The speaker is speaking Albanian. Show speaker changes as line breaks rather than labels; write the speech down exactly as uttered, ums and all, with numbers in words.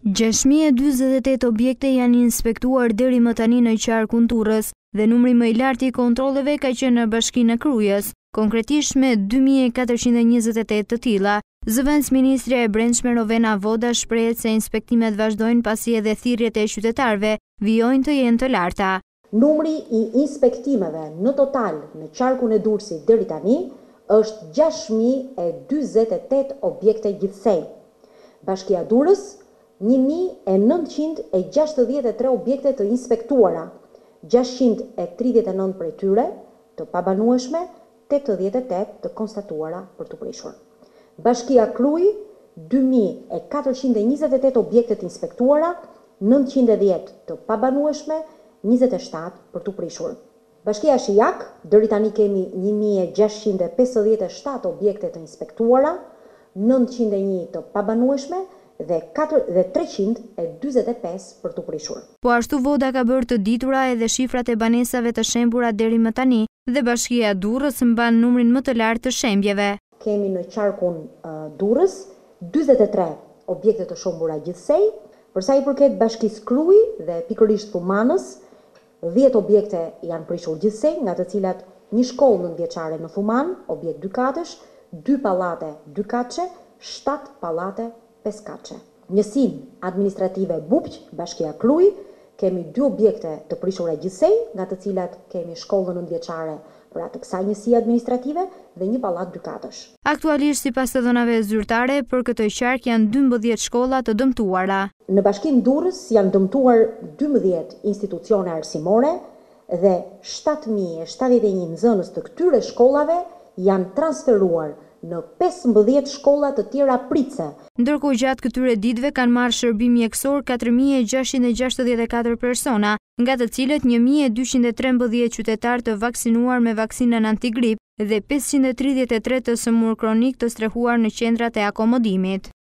gjashtë mijë e dyzet e tetë objekte janë inspektuar deri më tani në qarkun Durrës dhe numri më i lartë i kontrolleve ka qenë në Bashkinë e Krujës, konkretisht me dy mijë e katërqind e njëzet e tetë të tilla. Zëvendësministrja e Brendshme Rovena Voda shprehet se inspektimet vazhdojnë pasi edhe thirrjet e qytetarëve vijojnë të jenë të larta.
Numri i inspektimeve në total në qarkun e Durrësit deri tani është gjashtë mijë e dyzet e tetë objekte gjithsej. Bashkia Durrës një mijë e nëntëqind e gjashtëdhjetë e tre objekte të inspektuara, gjashtëqind e tridhjetë e nëntë prej tyre të pabanueshme, tetëdhjetë e tetë të konstatuara për të prishur. Bashkia Krujë dy mijë e katërqind e njëzet e tetë objekte të inspektuara, nëntëqind e dhjetë të pabanueshme, njëzet e shtatë për të prishur. Bashkia Shijak, deri tani kemi një mijë e gjashtëqind e pesëdhjetë e shtatë objekte të inspektuara, nëntëqind e një të pabanueshme dhe treqind e dyzet e pesë për të prishur.
Po ashtu Voda ka bërë të ditura edhe shifrat e banesave të shembura deri më tani dhe Bashkia Durrës mban numrin më të lartë të shembjeve.
Kemi në qarkun uh, Durrës dyzet e tre objekte të shembura gjithsej, përsa i përket Bashkisë Krujë dhe pikërisht Thumanës, dhjetë objekte janë prishur gjithsej, nga të cilat një shkollë nëntëvjeçare në Thuman, objekt dy katësh, dy pallate dy katëshe, shtatë pallate pesë katëshe. Njësinë administrative Bupq, Bashkia Krujë, kemi dy objekte të prishura gjithsej, nga të cilat kemi shkollën nëntëvjeçare për atë kësaj njësie administrative dhe një pallat dy katësh.
Aktualisht sipas të dhënave zyrtare, për këtë qark janë dymbëdhjetë shkolla të dëmtuara.
Në Bashkinë Durrës janë dëmtuar dymbëdhjetë institucione arsimore dhe shtatë mijë e shtatëdhjetë e një nxënës të këtyre shkollave janë transferuar në pesëmbëdhjetë shkolla të tjera pritse.
Ndërkohë gjatë këtyre ditëve kanë marrë shërbim mjekësor katër mijë e gjashtëqind e gjashtëdhjetë e katër persona, nga të cilët një mijë e dyqind e trembëdhjetë qytetarë të vaksinuar me vaksinën antigrip dhe pesëqind e tridhjetë e tre të sëmurë kronik të strehuar në qendrat e akomodimit.